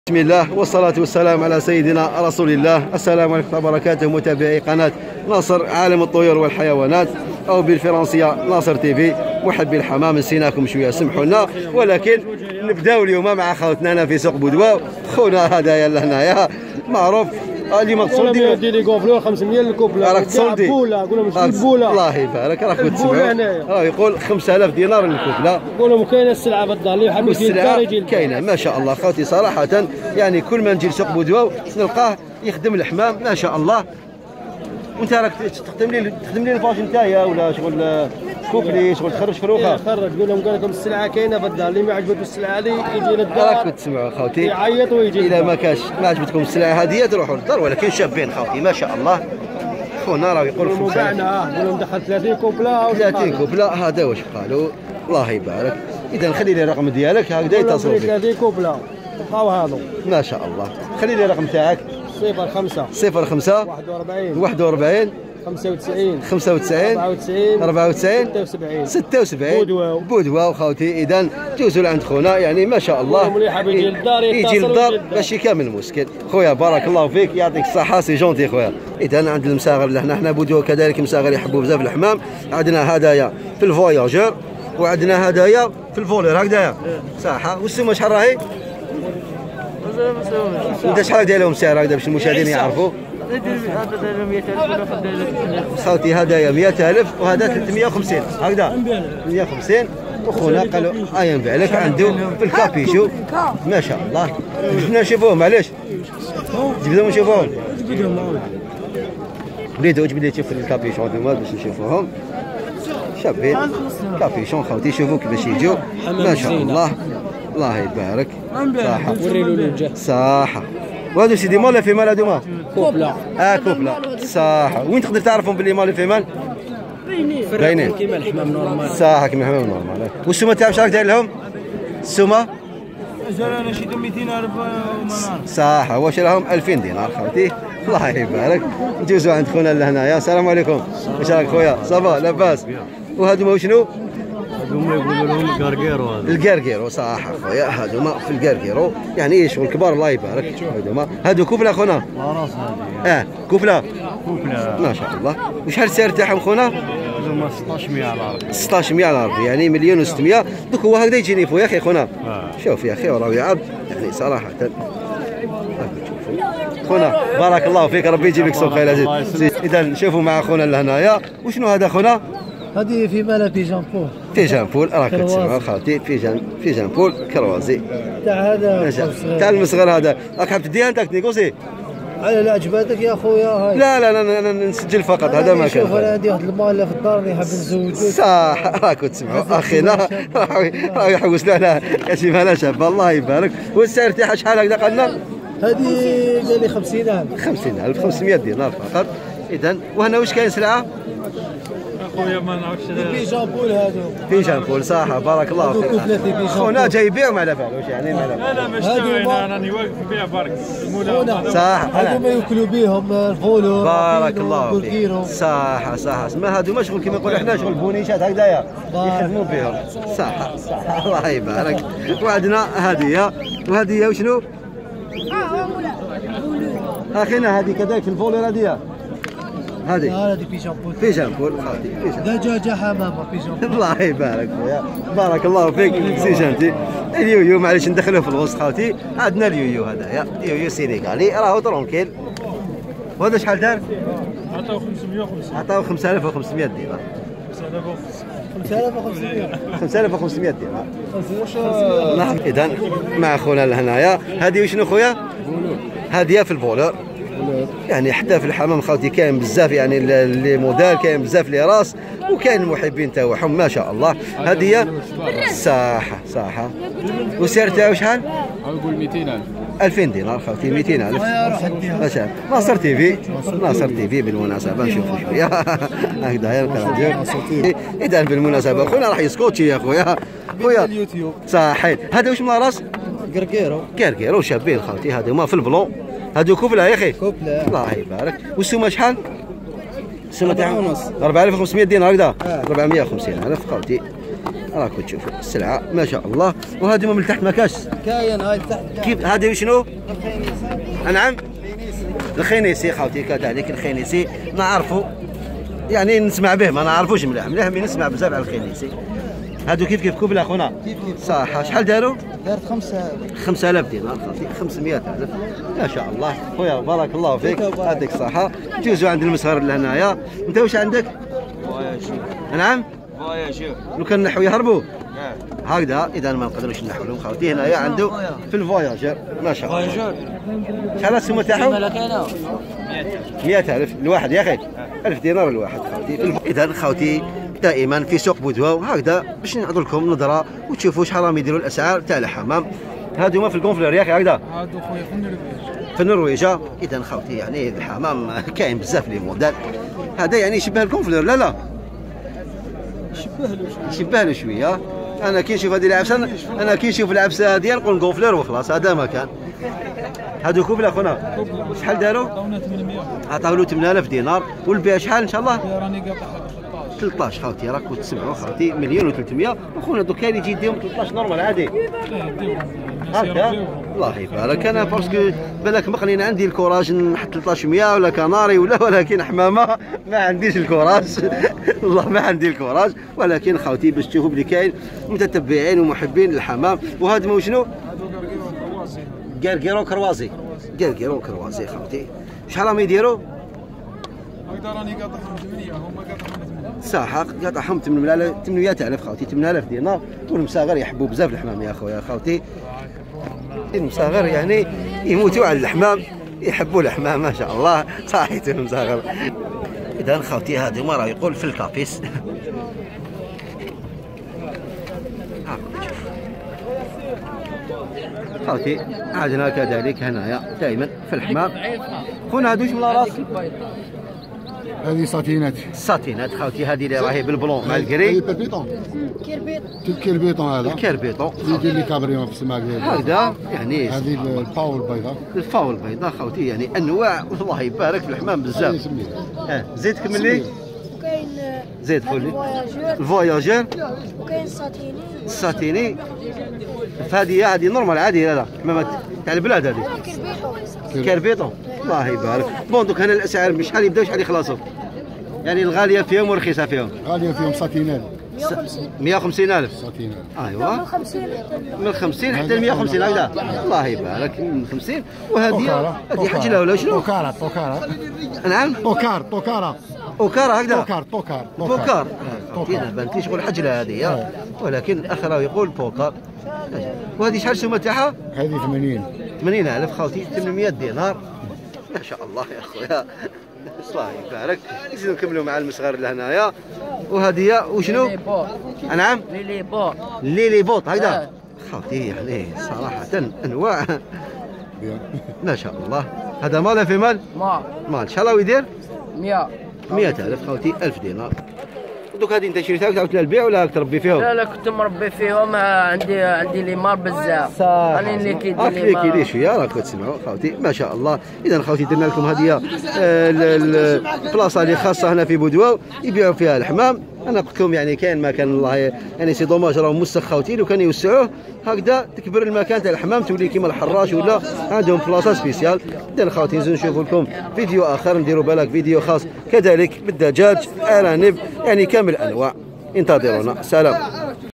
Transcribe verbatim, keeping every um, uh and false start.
بسم الله والصلاة والسلام على سيدنا رسول الله. السلام عليكم ورحمة الله وبركاته متابعي قناة ناصر عالم الطيور والحيوانات أو بالفرنسية ناصر تيفي. محبي الحمام نسيناكم شوية سمحوا لنا، ولكن نبداو اليوم مع خوتنا هنا في سوق بودوا. خونا هدايا لهنايا معروف اليوم تصلدي ديري كوفلو خمسمية للكوبله راك تصلدي بوله قول لهم شري بوله. الله يبارك راك تسمعوا راه يقول خمسة آلاف دينار للكوبله. قول لهم كاينه السلعه بالدار اللي يحب يجي للدار يجي كاينه ما شاء الله خوتي صراحه. يعني كل ما نجي لسوق بودوا نلقاه يخدم الحمام ما شاء الله. وانت راك تخدم لي تخدم لي الفاش نتايا ولا شغل كوبلي شغل تخرج فروخه؟ خرج قول لهم قال لكم السلعه كاينه بالدار اللي ما عجبته السلعه هذه يجي للدار. راك تسمعوا خوتي يعيط ويجي اذا ما كاش ما عجبتكم السلعه هذه تروحوا للدار، ولكن شابين خوتي ما شاء الله. خونا راه يقول خمسة باعنا قول لهم دخل ثلاثين كوبله او ثلاثين كوبله. هذا واش قالوا الله يبارك. اذا خلي لي الرقم ديالك هكذا يتصلوا بك. ثلاثين كوبله بقاو هذو ما شاء الله. خلي لي الرقم تاعك صفر خمسة صفر خمسة واحد وأربعين واحد وأربعين خمسة وتسعين خمسة وتسعين أربعة وتسعين أربعة وتسعين ستة وسبعين ستة وسبعين بودواو بودواو خوتي. اذا جوزوا لعند خونا يعني ما شاء الله يجي للدار يجي للدار باش يكمل المشكل. خويا بارك الله فيك يعطيك الصحه سي جونتي خويا. اذا عند المساغر لهنا حنا بودواو كذلك مساغر يحبوا بزاف الحمام. عندنا هدايا في الفواياجور وعندنا هدايا في الفولير هكذايا صح. والسومه شحال راهي؟ انت شحال دايرهم سعر هكذا باش المشاهدين يعرفوا؟ خوتي هدايا مئة ألف وهذا ثلاثمئة وخمسين هكذا مئة وخمسين. وخونا قالوا ايا نبيع لك عنده في الكابيشو ما شاء الله. جبنا نشوفوهم معليش جبدهم نشوفوهم وليدو جبد لي تشوف الكابيشو هذوما باش نشوفوهم شابين كابيشون خوتي. شوفوا كيفاش يجوا ما شاء الله الله يبارك صح. وريلو الوجه صح. وهذو سيدي مال ولا فيمال هذوما؟ كوبله اه كوبله صح. وين تقدر تعرفهم باللي مال فيمال؟ باينين كيما الحمام نورمال صح كيما الحمام نورمال. والسومه تاعهم شحال داير لهم؟ السومه انا شي مئتين ألف منار صح. واش راهم ألفين دينار خوتي. الله يبارك. ندوزو عند خونا لهنايا. السلام عليكم. واش راك خويا؟ صافا لاباس؟ وهذوما شنو؟ هذوما يقولوا لهم الكاركيرو. هذا الكاركيرو صح خويا. هذوما في الكاركيرو يعني شغل كبار الله يبارك. هذوما هادو كوفله خونا؟ راس هذه اه كوفله كوبله ما شاء الله. وشحال السعر تاعهم خونا؟ هذوما ستطاش مئة على العرض ستطاش مئة على العرض يعني مليون وستمئة. دوك هو هكذا يجيني فوق يا اخي خونا. آه. شوف يا اخي راه يعرض يعني صراحه خونا بارك الله فيك ربي يجيب لك سوق خير عزيز. اذا نشوفوا مع خونا لهنايا. وشنو هذا خونا؟ هذه في بالها بيجان بول بيجان بول راك تسمع خاوتي. بيجان بيجان بول كروازي تاع هذا تاع المصغر هذا. راك حاب تديها انت تنيغوسي؟ على لا عجباتك يا خويا هاي. لا لا انا انا نسجل فقط هذا ما كان. شوف انا عندي واحد المال في الدار اللي حاب نزوجك صح. راكم تسمعوا اخينا راه يحوس لنا كاشي مالا شابه الله يبارك. والسعر تاعها شحال هكذا قالنا؟ هذه قال لي خمسين ألف خمسين ألف خمسمئة دينار فقط. اذا وهنا واش كاين سلعه؟ اخويا ما نعرفش بيجان بول هذو بيجان بول صح بارك الله هذوك فيك. ثلاثة بيجان خونا جاي يبيعهم على بالوش يعني ما لا لا مش هذوما- انا راني واقف نبيع برك خونا. صح. هذو ما ياكلوا بهم الفولو بارك الله فيك والكيرو. صح صح. ما هادو ما شغل كيما نقولوا حنا شغل بونيشات هكذايا يخدموا بهم صح صح الله يبارك. وعندنا هديه وهديه وشنو؟ اخينا هذه كذلك في الفولير هذه هذه هذه بيجان بول بيجان بول خاطي بيجان. دجاجة حمامة بيجان بول. الله يبارك خويا بارك الله فيك سي جانتي. اليويو معليش ندخلوه في الوسط خاوتي. عندنا اليويو هذايا يويو سينيغالي راهو ترونكيل. وهذا شحال دار؟ عطاو خمسمية وخمسين عطاو خمسة آلاف وخمسمئة دينار. خمسة آلاف وخمسمية خمسة آلاف وخمسمئة دينار. نعم. اذا مع خونا لهنايا. هذه وشنو خويا؟ هذه في الفولور يعني حتى في الحمام خاوتي كاين بزاف يعني لي موديل كاين بزاف لي راس وكاين المحبين تاعهم ما شاء الله. هذه صح صح. والسعر تاعو شحال؟ نقول مئتين ألف ألفين دينار خاوتي مئتين ألف. ماشي ناصر تيفي ناصر تيفي بالمناسبة نشوفوا شوية هكذا يا الكلام. إذا بالمناسبة خونا راح يسكوتشي يا خويا خويا اليوتيوب صحيح. هذا واش من راس؟ قرقيرو كركيرو شابين خاوتي. هذوما في البلون هادو كوبله يا اخي كوبله الله يبارك. والسومه شحال؟ السومه أربعة تاعهم ونص أربعة آلاف وخمسمئة دينار هكذا أربعمئة وخمسين ألف خوتي. راكم تشوفوا السلعه ما شاء الله. وهذه من تحت ما كاش كاين هاي تحت كيف هذه شنو؟ نعم الخينيسي خاوتي كذلك الخينيسي نعرفوا يعني نسمع به ما نعرفوش مليح مليح مي نسمع بزاف على الخينيسي. هادو كيف كيف كوبل اخونا كيف كيف صح. شحال داروا؟ دارت خمسة خمسة آلاف دينار خاوتي خمسمائة ألف ما شاء الله خويا بارك الله فيك يعطيك الصحة. جوزوا عند المسهر لهنايا. انت واش عندك؟ فواياجور نعم فواياجور لو كان نحو يهربوا هكذا اذا ما نقدروش نحو لهم خاوتي. هنايا عنده في الفواياجور ما شاء الله. فواياجور شحال السومه تاعهم؟ مئة ألف الواحد يا اخي ألف دينار الواحد خاوتي. اذا خاوتي دائما في سوق بودواو هكذا باش نعطوا لكم نظره وتشوفوا شحال راهم يديروا الاسعار تاع الحمام. هادو هما في الكونفلور يا اخي هكذا هادو خويا في النرويج. في النرويج. اذا خاوتي يعني الحمام كاين بزاف لي موديل. هذا يعني يشبه الكونفلور لا لا شبه له يشبه له شويه. انا كي نشوف هذه العبسه انا كي نشوف العبسه هذه نقول كونفلور وخلاص هذا ما كان. هادو كوبل اخونا شحال داروا؟ عطاونا ثمانمائة. عطاو له ثمانية آلاف دينار والبيع شحال ان شاء الله؟ راني قاطعها ثلاثطاش خاوتي راكم تسمعوا خاوتي مليون و300. وخونا دوكا اللي يجي يديهم ثلاثطاش نورمال عادي هكا. الله يبارك. انا باسكو بالك مقلين عندي الكوراج نحط ثلاثطاش مية ولا كناري ولا ولكن حمامه ما عنديش الكوراج والله ما عندي الكوراج. ولكن خاوتي باش تشوفوا بلي كاين متتبعين ومحبين للحمام. وهذا مو شنو؟ قرقيرو كروازي قرقيرو كروازي خاوتي. شحال راهم يديروا؟ هكذا راني قاطعهم ثمانية هما قاطعهم ثمانية. صح قاطعهم ثمانمائة ألف خاوتي ثمانية آلاف دينار. والمصاغر يحبوا بزاف الحمام يا خويا خاوتي. المصاغر يعني يموتوا على الحمام يحبوا الحمام ما شاء الله صحيتهم المصاغر. اذا خاوتي هذه ما راه يقول في الكابيس. خاوتي عادنا كذلك هنايا دائما في الحمام. خونا هادوش من راس هذه ساتينات الساتينات خاوتي. هذه اللي راهي بالبلون مع الكري هذه بيربيطون كيربيط الكيربيطون هذا الكيربيطون اللي يدير لي كابريون في السماك هكذا يعني. هذه الفاو البيضاء الفاو البيضاء خاوتي يعني انواع والله يبارك في الحمام بزاف. اه زيد كمل لي وكاين زيد قول لي الفواياجور الفواياجور وكاين الساتيني الساتيني. فهذه هذه نورمال عادي لا لا حمامات تاع البلاد هذه كيربيطو كيربيطون الله يبارك. بون دوك هنا الاسعار بشحال يبداو شحال يخلصوا؟ يعني الغاليه فيهم والرخيصه فيهم؟ غاليه فيهم ساتينات مئة وخمسين ألف ساتينات ايوا من خمسين من خمسين حتى مئة وخمسين هكذا الله يبارك من خمسين. وهذه هذه حجله ولا شنو؟ طوكارا طوكارا نعم طوكار طوكارا اوكار هكذا طوكار طوكار بوكار. انا بانت شغل حجله هذه ولكن الاخ راه يقول بوكار. وهذه شحال السومه تاعها؟ هذه ثمانين ثمانين ألف خاوتي ثمانمائة دينار ما شاء الله يا خويا الله يبارك. نزيدو نكملوا مع المصغر لهنايا. وهذه وشنو؟ نعم ليلي بوط ليلي بوط هكذا خاوتي يعني صراحه انواع ما شاء الله. هذا مال في مال؟ ما مال شحال يدير؟ مية مئة ألف خاوتي ألف دينار. دوك هذه انت شريتها تعاود للبيع ولا تربي فيهم؟ لا لا كنت مربي فيهم عندي عندي لي مار بزاف. انا اللي كيدير لي اللي كيدير شويه راكم تسمعوا خاوتي ما شاء الله. اذا خاوتي درنا لكم هذه البلاصه اللي خاصه هنا في بودواو يبيعوا فيها الحمام. انا قلت لكم يعني كاين مكان الله يعني سي دوماج راهو موسخ خاوتي. لو كان يوسعوه هكذا تكبر المكان تاع الحمام تولي كيما الحراش ولا عندهم بلاصه سبيسيال. اذا خاوتي نزيدو نشوفوا لكم فيديو اخر نديروا بالك فيديو خاص كذلك بالدجاج ارانب يعني كامل الانواع. انتظرونا سلام.